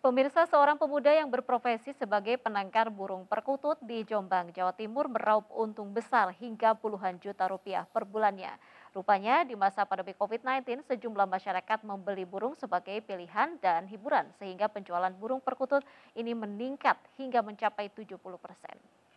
Pemirsa, seorang pemuda yang berprofesi sebagai penangkar burung perkutut di Jombang, Jawa Timur meraup untung besar hingga puluhan juta rupiah per bulannya. Rupanya di masa pandemi COVID-19, sejumlah masyarakat membeli burung sebagai pilihan dan hiburan sehingga penjualan burung perkutut ini meningkat hingga mencapai 70%.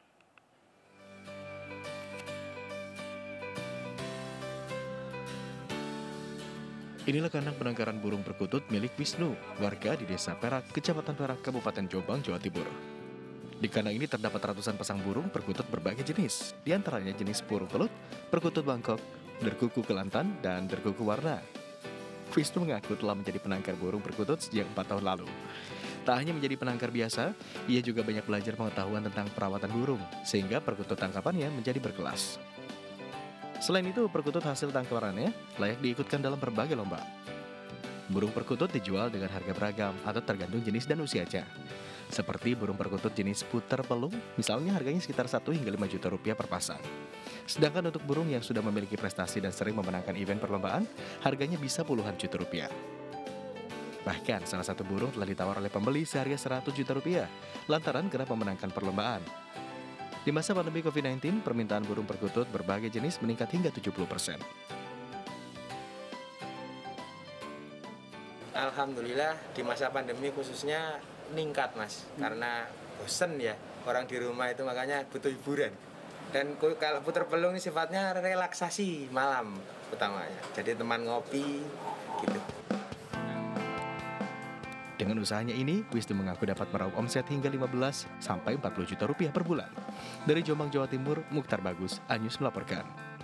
Inilah kandang penangkaran burung perkutut milik Wisnu, warga di Desa Perak, Kecamatan Perak, Kabupaten Jombang, Jawa Timur. Di kandang ini terdapat ratusan pasang burung perkutut berbagai jenis, di antaranya jenis burung pelut, perkutut Bangkok, derkuku kelantan, dan derkuku warna. Wisnu mengaku telah menjadi penangkar burung perkutut sejak 4 tahun lalu. Tak hanya menjadi penangkar biasa, ia juga banyak belajar pengetahuan tentang perawatan burung, sehingga perkutut tangkapannya menjadi berkelas. Selain itu, perkutut hasil tangkarannya layak diikutkan dalam berbagai lomba. Burung perkutut dijual dengan harga beragam atau tergantung jenis dan usianya. Seperti burung perkutut jenis puter pelung, misalnya harganya sekitar 1 hingga 5 juta rupiah per pasang. Sedangkan untuk burung yang sudah memiliki prestasi dan sering memenangkan event perlombaan, harganya bisa puluhan juta rupiah. Bahkan salah satu burung telah ditawar oleh pembeli seharga 100 juta rupiah, lantaran kerap memenangkan perlombaan. Di masa pandemi COVID-19, permintaan burung perkutut berbagai jenis meningkat hingga 70%. Alhamdulillah di masa pandemi khususnya meningkat mas, karena bosen ya orang di rumah itu, makanya butuh hiburan. Dan kalau puter pelung ini sifatnya relaksasi malam utamanya, jadi teman ngopi gitu. Dengan usahanya ini, Wisnu mengaku dapat meraup omset hingga 15 sampai 40 juta rupiah per bulan. Dari Jombang, Jawa Timur, Mukhtar Bagus, Anyus melaporkan.